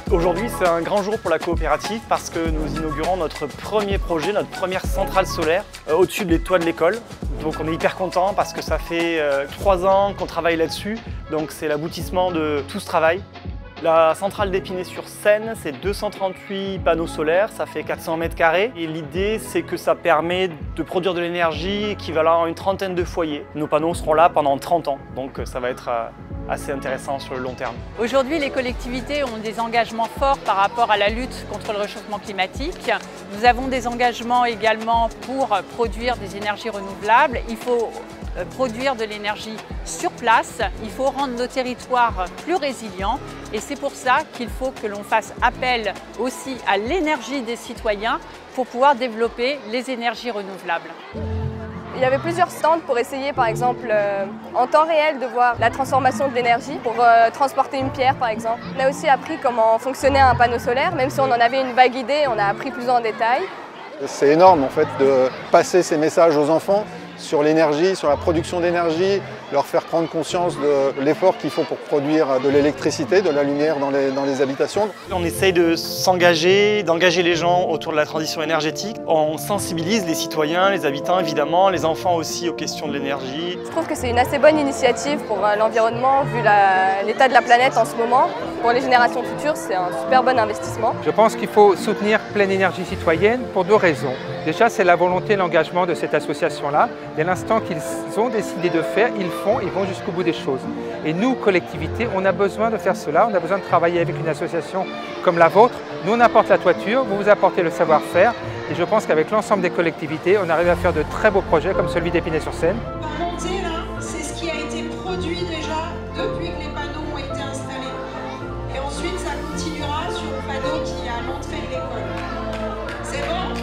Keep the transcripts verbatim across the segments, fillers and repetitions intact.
Aujourd'hui, c'est un grand jour pour la coopérative parce que nous inaugurons notre premier projet, notre première centrale solaire euh, au-dessus des toits de l'école. Donc on est hyper content parce que ça fait euh, trois ans qu'on travaille là-dessus, donc c'est l'aboutissement de tout ce travail. La centrale d'Épinay-sur-Seine, c'est deux cent trente-huit panneaux solaires, ça fait quatre cents mètres carrés. Et l'idée, c'est que ça permet de produire de l'énergie équivalent à une trentaine de foyers. Nos panneaux seront là pendant trente ans, donc ça va être assez intéressant sur le long terme. Aujourd'hui, les collectivités ont des engagements forts par rapport à la lutte contre le réchauffement climatique. Nous avons des engagements également pour produire des énergies renouvelables. Il faut produire de l'énergie sur place, il faut rendre nos territoires plus résilients et c'est pour ça qu'il faut que l'on fasse appel aussi à l'énergie des citoyens pour pouvoir développer les énergies renouvelables. Il y avait plusieurs stands pour essayer par exemple euh, en temps réel de voir la transformation de l'énergie pour euh, transporter une pierre par exemple. On a aussi appris comment fonctionnait un panneau solaire, même si on en avait une vague idée, on a appris plus en détail. C'est énorme en fait de passer ces messages aux enfants sur l'énergie, sur la production d'énergie, leur faire prendre conscience de l'effort qu'il faut pour produire de l'électricité, de la lumière dans les, dans les habitations. On essaye de s'engager, d'engager les gens autour de la transition énergétique. On sensibilise les citoyens, les habitants évidemment, les enfants aussi aux questions de l'énergie. Je trouve que c'est une assez bonne initiative pour l'environnement vu l'état de la planète en ce moment. Pour les générations futures, c'est un super bon investissement. Je pense qu'il faut soutenir Pleine Énergie Citoyenne pour deux raisons. Déjà, c'est la volonté et l'engagement de cette association-là. Dès l'instant qu'ils ont décidé de faire, ils font, ils vont jusqu'au bout des choses. Et nous, collectivités, on a besoin de faire cela, on a besoin de travailler avec une association comme la vôtre. Nous, on apporte la toiture, vous vous apportez le savoir-faire. Et je pense qu'avec l'ensemble des collectivités, on arrive à faire de très beaux projets comme celui d'Épinay-sur-Seine. Monter là, c'est ce qui a été produit déjà depuis que les panneaux ont été installés. Et ensuite, ça continuera sur le panneau qui est à l'entrée de l'école. C'est bon?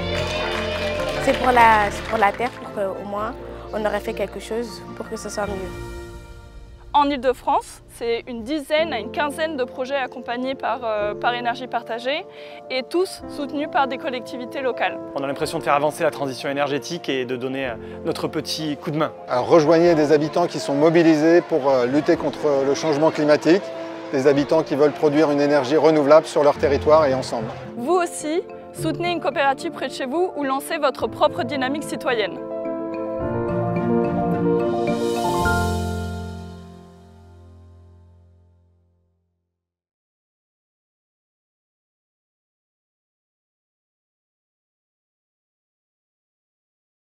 C'est pour la, pour la terre, pour qu'au moins on aurait fait quelque chose pour que ce soit mieux. En Ile-de-France, c'est une dizaine à une quinzaine de projets accompagnés par, euh, par Énergie Partagée et tous soutenus par des collectivités locales. On a l'impression de faire avancer la transition énergétique et de donner notre petit coup de main. Alors, rejoignez des habitants qui sont mobilisés pour lutter contre le changement climatique, des habitants qui veulent produire une énergie renouvelable sur leur territoire et ensemble. Vous aussi, soutenez une coopérative près de chez vous ou lancez votre propre dynamique citoyenne.